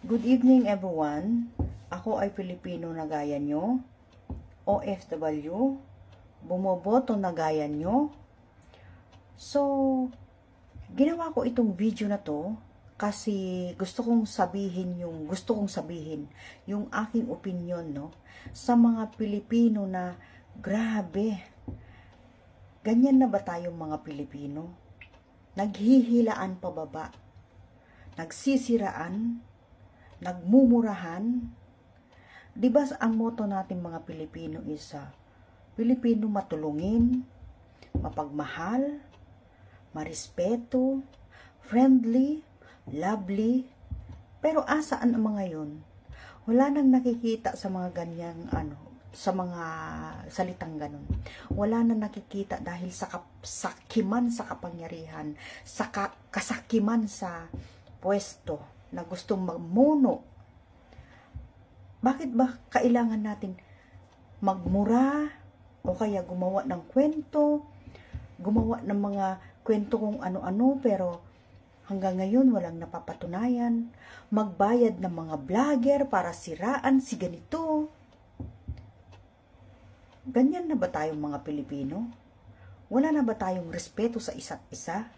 Good evening everyone. Ako ay Pilipino na gaya nyo, OFW, bumoboto na gaya nyo. So, ginawa ko itong video na to kasi gusto kong sabihin yung aking opinion, no, sa mga Pilipino na grabe. Ganyan na ba tayong mga Pilipino? Naghihilaan pababa, nagsisiraan, nagmumurahan. Diba ang motto natin mga Pilipino is Pilipino matulungin, mapagmahal, marespeto, friendly, lovely. Pero asaan ang mga yun? Wala nang nakikita sa mga ganyang sa mga salitang ganun. Wala nang nakikita dahil sa kasakiman sa kapangyarihan, sa kasakiman sa pwesto na gustong magmuno. Bakit ba kailangan natin magmura o kaya gumawa ng kwento, gumawa ng mga kwento kung ano-ano pero hanggang ngayon walang napapatunayan, magbayad ng mga vlogger para siraan si ganito. Ganyan na ba tayong mga Pilipino? Wala na ba tayong respeto sa isa't isa?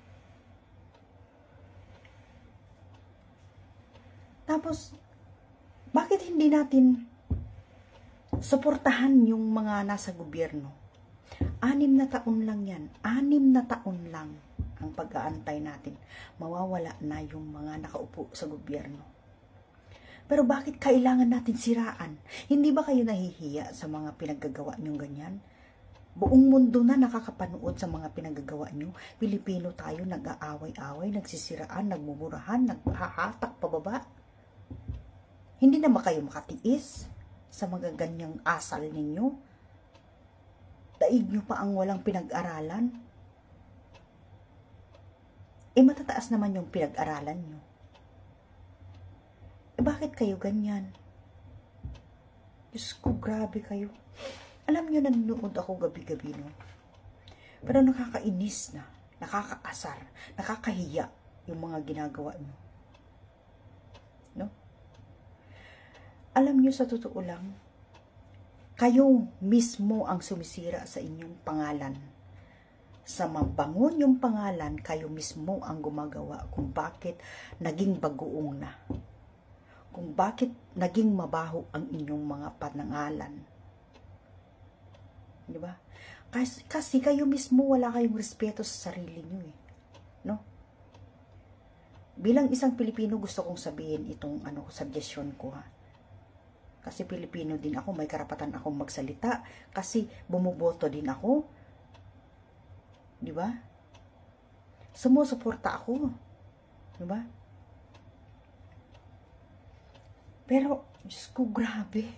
Tapos, bakit hindi natin suportahan yung mga nasa gobyerno? 6 na taon lang yan. 6 na taon lang ang pag-aantay natin. Mawawala na yung mga nakaupo sa gobyerno. Pero bakit kailangan natin siraan? Hindi ba kayo nahihiya sa mga pinaggagawa nyong ganyan? Buong mundo na nakakapanood sa mga pinaggagawa nyo. Pilipino tayo, nag-aaway-away, nagsisiraan, nagmumurahan, naghahatak pababa. Hindi na ba kayo makatiis sa mga ganyang asal ninyo? Daig nyo pa ang walang pinag-aralan? Matataas naman yung pinag-aralan nyo. Bakit kayo ganyan? Diyos ko, grabe kayo. Alam nyo, nanonood ako gabi-gabi, no? Pero nakakainis na, nakakaasar, nakakahiya yung mga ginagawa nyo. No? Alam nyo, sa totoo lang, kayo mismo ang sumisira sa inyong pangalan. Sa mabangon yung pangalan, kayo mismo ang gumagawa kung bakit naging bagoong na. Kung bakit naging mabaho ang inyong mga panangalan. Di ba? Kasi kayo mismo wala kayong respeto sa sarili nyo eh. No? Bilang isang Pilipino, gusto kong sabihin itong suggestion ko ha. Kasi Pilipino din ako, may karapatan akong magsalita. Kasi bumuboto din ako. Di ba? Sumusuporta ako. Di ba? Pero, Diyos ko, grabe.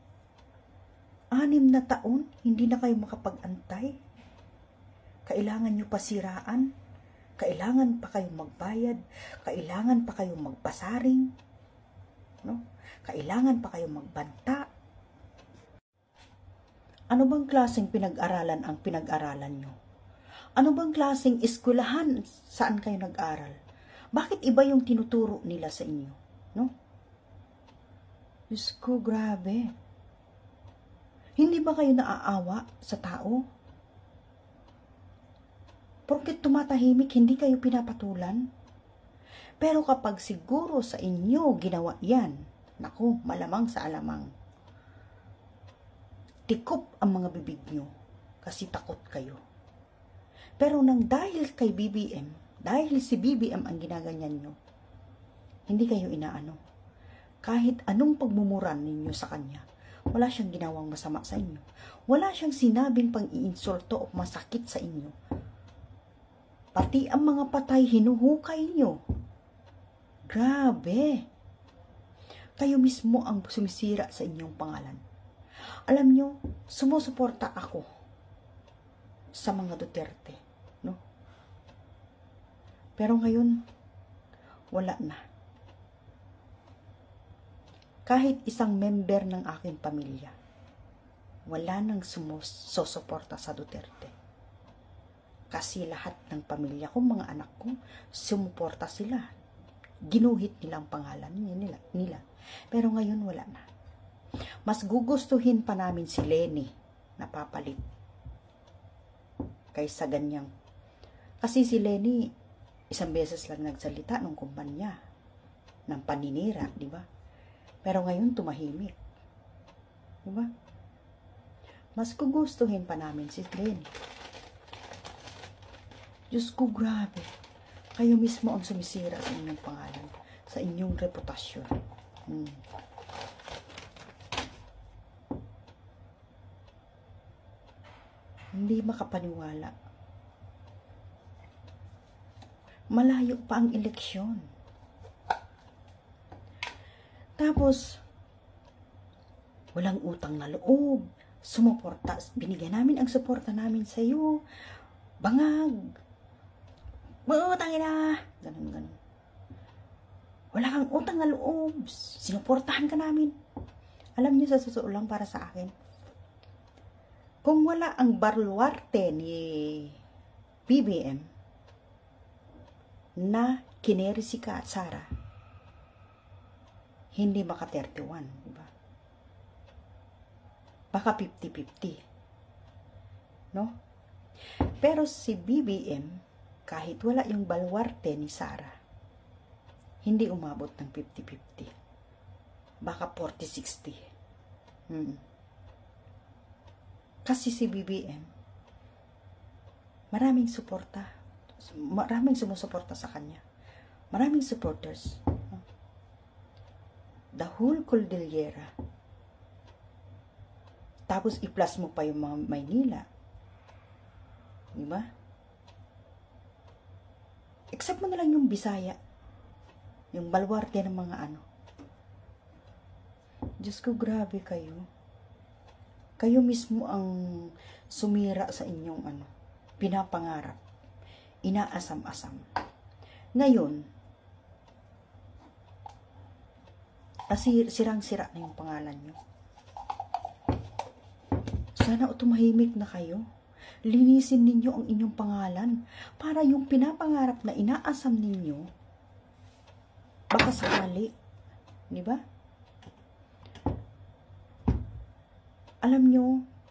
6 na taon, hindi na kayo makapag-antay. Kailangan nyo pa siraan. Kailangan pa kayong magbayad. Kailangan pa kayong magpasaring. No? Kailangan pa kayong magbanta. Ano bang klaseng pinag-aralan ang pinag-aralan nyo? Ano bang klaseng eskwelahan saan kayo nag-aral? Bakit iba yung tinuturo nila sa inyo? No? Diyos ko, grabe. Hindi ba kayo naaawa sa tao? Porket tumatahimik, hindi kayo pinapatulan? Pero kapag siguro sa inyo ginawa yan, naku, malamang sa alamang. Tikop ang mga bibig nyo kasi takot kayo. Pero nang dahil kay BBM, dahil si BBM ang ginaganyan nyo, hindi kayo inaano. Kahit anong pagmumuran ninyo sa kanya, wala siyang ginawang masama sa inyo. Wala siyang sinabing pang-iinsulto o masakit sa inyo. Pati ang mga patay hinuhukay nyo. Grabe. Kayo mismo ang sumisira sa inyong pangalan. Alam nyo, sumusuporta ako sa mga Duterte. No? Pero ngayon, wala na. Kahit isang member ng aking pamilya, wala nang sumusuporta sa Duterte. Kasi lahat ng pamilya ko, mga anak ko, sumuporta sila. ginuhit nilang pangalan nila. Pero ngayon wala na. Mas gugustuhin pa namin si Lenny na papalit kaysa ganyang. Kasi si Lenny, isang beses lang nagsalita ng kumpanya ng paninira, di ba? Pero ngayon tumahimik. Di ba? Mas gugustuhin pa namin si Lenny. Diyos ko, grabe. Kayo mismo ang sumisira sa inyong pangalan, sa inyong reputasyon. Hindi makapaniwala. Malayo pa ang eleksyon. Tapos, walang utang na loob. Sumuporta. Binigyan namin ang suporta namin sa iyo. Bangag. Utang na. Ganun. Wala kang utang na loob. Sinuportahan ka namin. Alam niyo, sa susunod lang para sa akin. Kung wala ang baluarte ni BBM na kineri si Sara, hindi maka 31, di ba? Baka 50-50. No? Pero si BBM, kahit wala yung baluarte ni Sara, hindi umabot ng 50-50. Baka 40-60. Kasi si BBM, maraming suporta. Maraming sumusuporta sa kanya. Maraming supporters. The whole Cordillera. Tapos i-plus mo pa yung mga Maynila. Diba? Except mo na lang yung Bisaya. Yung baluarte ng mga ano. Diyos ko, grabe kayo. Kayo mismo ang sumira sa inyong ano, pinapangarap. Inaasam-asam. Ngayon, sirang-sira na yung pangalan nyo. Sana tumahimik na kayo. Linisin ninyo ang inyong pangalan para yung pinapangarap na inaasam ninyo, baka sakali. Di ba? Alam nyo,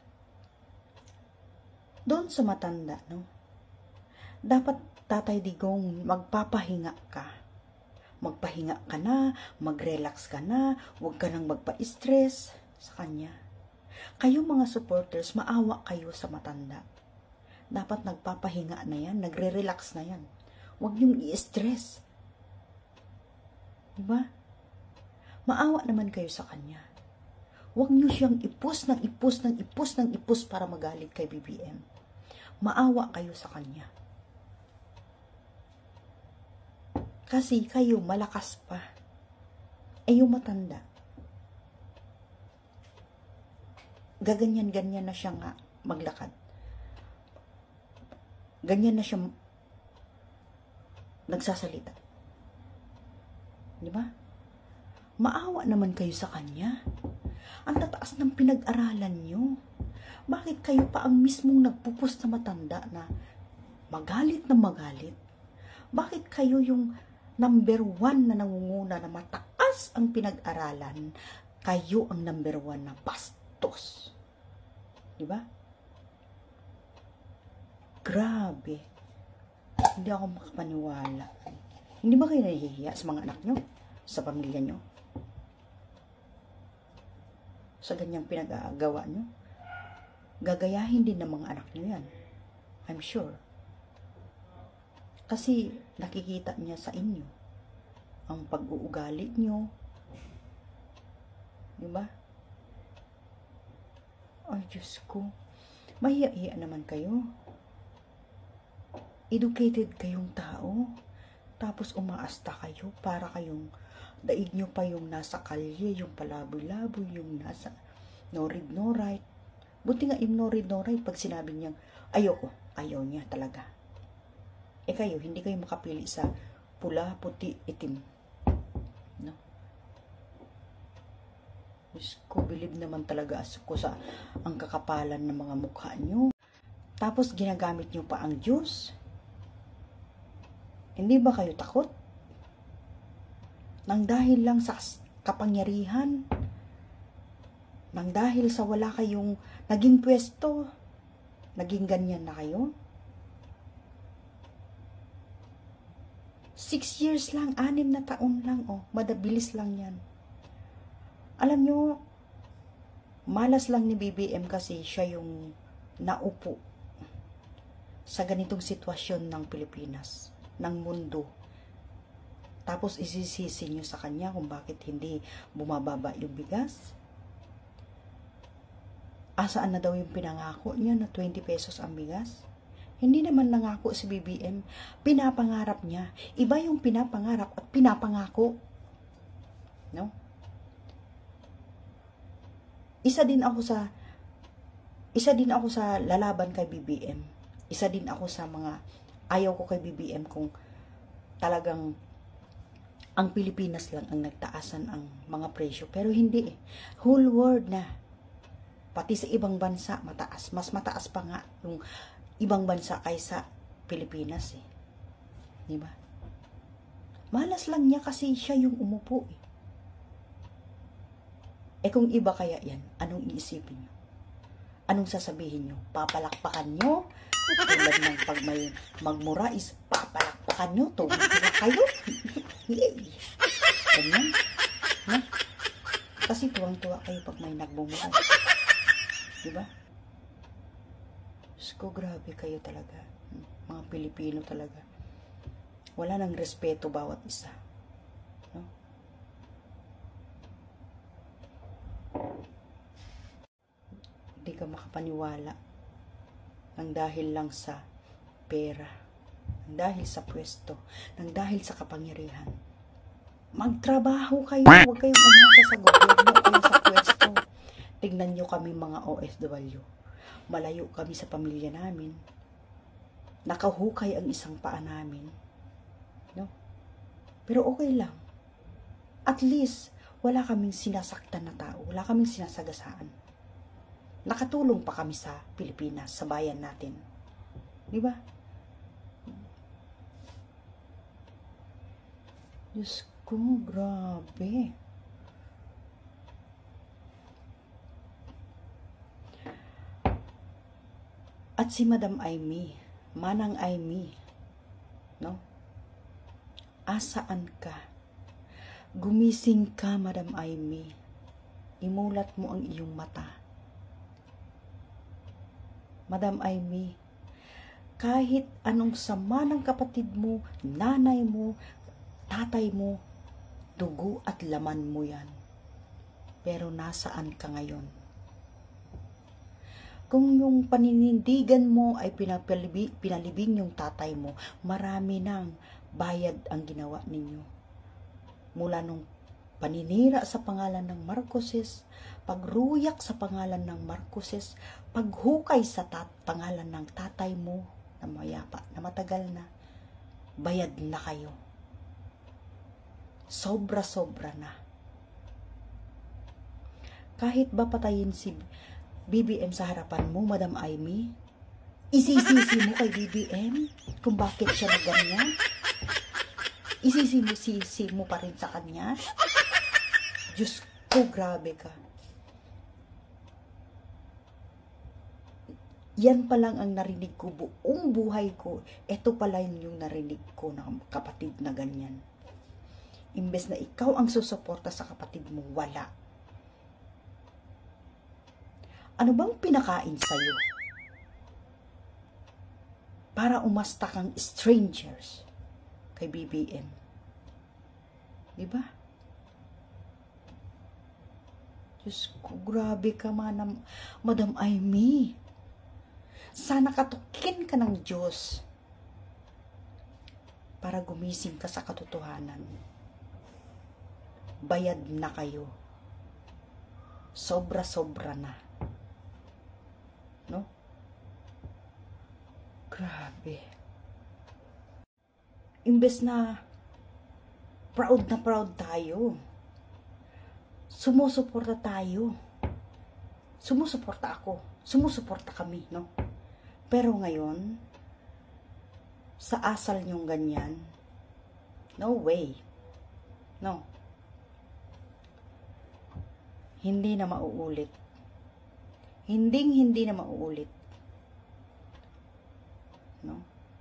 doon sa matanda, no? Dapat, Tatay Digong, magpapahinga ka. Magpahinga ka na, mag-relax ka na, huwag ka nang magpa-stress sa kanya. Kayo mga supporters, maawa kayo sa matanda. Dapat nagpapahinga na yan, nagre-relax na yan. Huwag niyong i-stress. Diba? Maawa naman kayo sa kanya. Huwag niyo siyang ipus para magalit kay BBM. Maawa kayo sa kanya. Kasi kayo malakas pa. Yung matanda. Gaganyan-ganyan na siya nga maglakad. Ganyan na siya nagsasalita. Di ba? Maawa naman kayo sa kanya. Ang tataas ng pinag-aralan nyo. Bakit kayo pa ang mismong nagpupus na matanda na magalit na magalit? Bakit kayo yung number 1 na nangunguna na mataas ang pinag-aralan? Kayo ang number 1 na bastos. Diba? Grabe. Hindi ako makapaniwala. Hindi ba kayo nahihiya sa mga anak nyo? Sa pamilya nyo? Sa ganyang pinag-aagawa nyo? Gagayahin din ng mga anak nyo yan. I'm sure. Kasi nakikita niya sa inyo ang pag-uugali nyo. Diba? Ay, Diyos ko. Mahiya-hiya naman kayo. Educated kayong tao. Tapos umaasta kayo para kayong daig nyo pa yung nasa kalye, yung palaboy-laboy, yung nasa no read, no write. Buti nga yung no read, no write pag sinabi niyang ayoko, ayaw niya talaga. Kayo, hindi kayo makapili sa pula, puti, itim. No? Diyos ko, bilib naman talaga ako sa ang kakapalan ng mga mukha nyo. Tapos ginagamit nyo pa ang Diyos. Hindi ba kayo takot? Nang dahil lang sa kapangyarihan, nang dahil sa wala kayong naging pwesto, naging ganyan na kayo. 6 years lang, 6 na taon lang, madabilis lang yan. Alam nyo, malas lang ni BBM kasi siya yung naupo sa ganitong sitwasyon ng Pilipinas, ng mundo. Tapos isisisi nyo sa kanya kung bakit hindi bumababa yung bigas. Asaan na daw yung pinangako niya na 20 pesos ang bigas? Hindi naman nangako si BBM. Pinapangarap niya. Iba yung pinapangarap at pinapangako. No? Isa din ako sa lalaban kay BBM. Isa din ako sa mga ayaw ko kay BBM kung talagang ang Pilipinas lang ang nagtaasan ang mga presyo. Pero hindi eh. Whole world na. Pati sa ibang bansa, mataas. Mas mataas pa nga yung ibang bansa kaysa Pilipinas eh. Diba? Malas lang niya kasi siya yung umupo eh. Kung iba kaya yan, anong iisipin nyo? Anong sasabihin nyo? Papalakpakan nyo? Tulad ng pag may magmura is papalakpakan nyo? Tuwang-tuwa kayo? Ganyan. No? Kasi tuwang-tuwa kayo pag may nagbumura. Diba? Diyos ko, grabe kayo talaga. Mga Pilipino talaga. Wala nang respeto bawat isa. No? Hindi ka makapaniwala nang dahil lang sa pera, nang dahil sa pwesto, nang dahil sa kapangyarihan. Magtrabaho kayo, huwag kayong umasa sa gobyerno o sa pwesto. Tignan nyo kami mga OFW. Malayo kami sa pamilya namin. Nakahukay ang isang paa namin. No? Pero okay lang. At least, wala kaming sinasaktan na tao. Wala kaming sinasagasaan. Nakatulong pa kami sa Pilipinas, sa bayan natin. Di ba? Diyos ko, grabe. At si Madam Aimee, Manang Aimee, no? Asaan ka? Gumising ka, Madam Aimee. Imulat mo ang iyong mata. Madam Aimee, kahit anong sama ng kapatid mo, nanay mo, tatay mo, dugo at laman mo yan. Pero nasaan ka ngayon? Kung yung paninindigan mo ay pinalibing yung tatay mo, marami nang bayad ang ginawa ninyo. Mula nung paninira sa pangalan ng Marcoses, pagruyak sa pangalan ng Marcoses, paghukay sa pangalan ng tatay mo na mayapa, na matagal na, bayad na kayo. Sobra-sobra na. Kahit ba patayin si BBM sa harapan mo, Madam Aimee, isisisi mo kay BBM kung bakit siya na ganyan? Isisisi mo pa rin sa kanya? Diyos ko, grabe ka. Yan pa lang ang narinig ko buong buhay ko. Ito pala yung narinig ko ng kapatid na ganyan. Imbes na ikaw ang susuporta sa kapatid mo, wala. Ano bang pinakain sa'yo? Para umasta kang strangers kay BBM. Diba? Diyos ko, grabe ka Madam Aimee. Sana katukin ka ng Diyos para gumising ka sa katotohanan. Bayad na kayo. Sobra-sobra na. No? Grabe. Imbes na proud tayo. Sumusuporta tayo. Sumusuporta ako. Sumusuporta kami, no? Pero ngayon, sa asal nyong ganyan, no way. No. hindi na mauulit. Hindi na mauulit. No?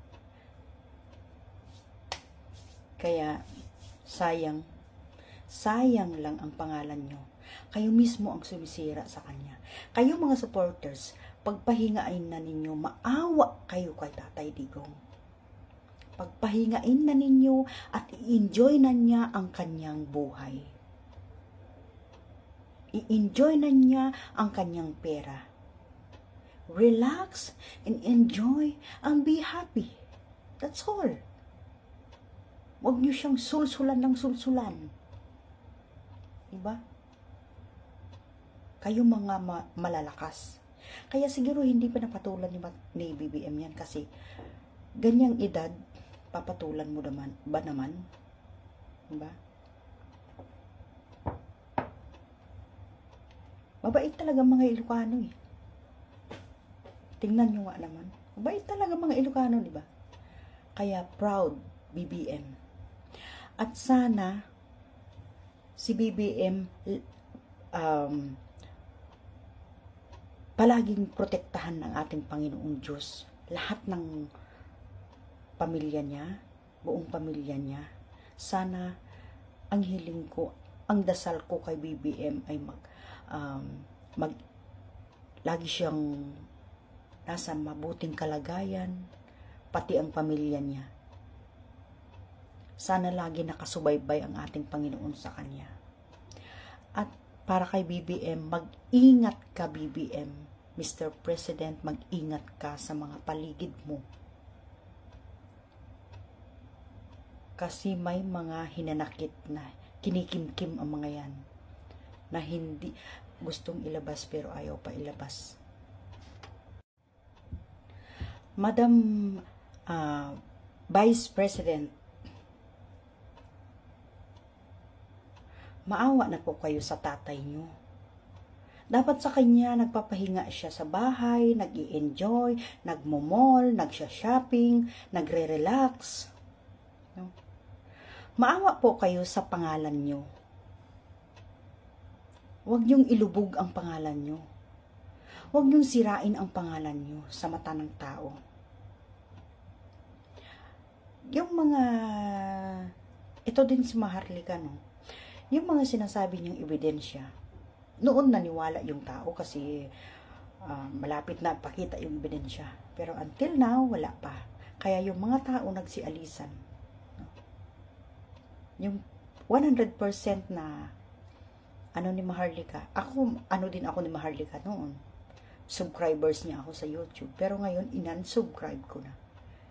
Kaya, sayang lang ang pangalan nyo. Kayo mismo ang sumisira sa kanya. Kayo mga supporters, pagpahingain na ninyo, maawa kayo kay Tatay Digong. Pagpahingain na ninyo at i-enjoy na niya ang kanyang buhay. I-enjoy na niya ang kanyang pera. Relax and enjoy and be happy. That's all. Huwag niyo siyang sulsulan ng sulsulan. Diba? Kayo mga malalakas. Kaya siguro hindi pa napatulan ni BBM yan kasi ganyang edad, papatulan mo naman, ba naman? Diba? Mabait talaga mga Ilocano eh. Tingnan nyo nga naman. Mabait talaga mga Ilocano, diba? Kaya proud BBM. At sana si BBM palaging protektahan ng ating Panginoong Diyos. Lahat ng pamilya niya, buong pamilya niya. Sana ang hiling ko, ang dasal ko kay BBM ay lagi siyang nasa mabuting kalagayan, pati ang pamilya niya. Sana lagi nakasubaybay ang ating Panginoon sa kanya. At para kay BBM, mag-ingat ka BBM. Mr. President, mag-ingat ka sa mga paligid mo. Kasi may mga hinanakit na kinikimkim ang mga yan. Na hindi gustong ilabas pero ayaw pa ilabas. Madam Vice President, maawa na po kayo sa tatay nyo. Dapat sa kanya, nagpapahinga siya sa bahay, nag-i-enjoy, nagmo-mall, nagsha-shopping, nagre-relax. No? Maawa po kayo sa pangalan nyo. Huwag niyong ilubog ang pangalan nyo. Huwag niyong sirain ang pangalan nyo sa mata ng tao. Yung mga, ito din si Maharlika, no? Yung mga sinasabi niyang ebidensya, noon naniwala yung tao kasi malapit na pakita yung ebidensya. Pero until now, wala pa. Kaya yung mga tao nagsialisan. Yung 100% na ni Maharlika, din ako ni Maharlika noon. Subscribers niya ako sa YouTube. Pero ngayon, inan-subscribe ko na.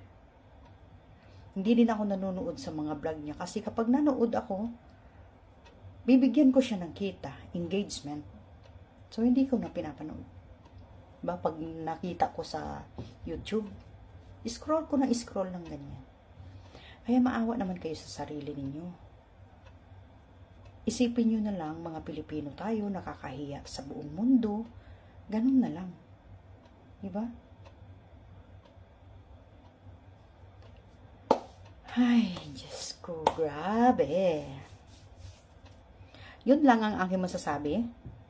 Hindi din ako nanonood sa mga vlog niya. Kasi kapag nanood ako, bibigyan ko siya ng kita, engagement. So, hindi ko na pinapanood. Diba? Pag nakita ko sa YouTube, scroll ko na scroll ng ganyan. Kaya maawa naman kayo sa sarili ninyo. Isipin nyo na lang, mga Pilipino tayo, nakakahiya sa buong mundo. Ganun na lang. Diba? Ay, Diyos ko, grabe. Yun lang ang aking masasabi.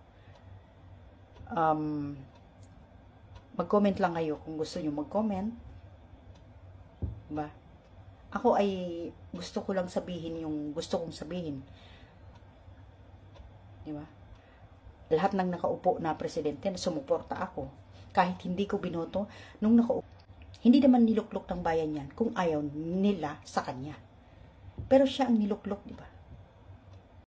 Mag-comment lang kayo kung gusto nyo mag-comment. Diba? Ako ay gusto ko lang sabihin yung gusto kong sabihin. Diba? Lahat ng nakaupo na presidente, sumuporta ako. Kahit hindi ko binoto, nung nakaupo, hindi naman niluklok ng bayan yan kung ayaw nila sa kanya. Pero siya ang niluklok, diba?